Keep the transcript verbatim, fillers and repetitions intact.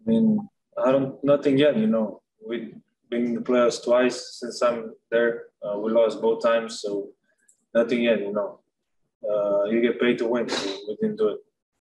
mean, I don't nothing yet. You know, we've been in the playoffs twice since I'm there. Uh, we lost both times, so nothing yet. You know, uh, you get paid to win, so we didn't do it.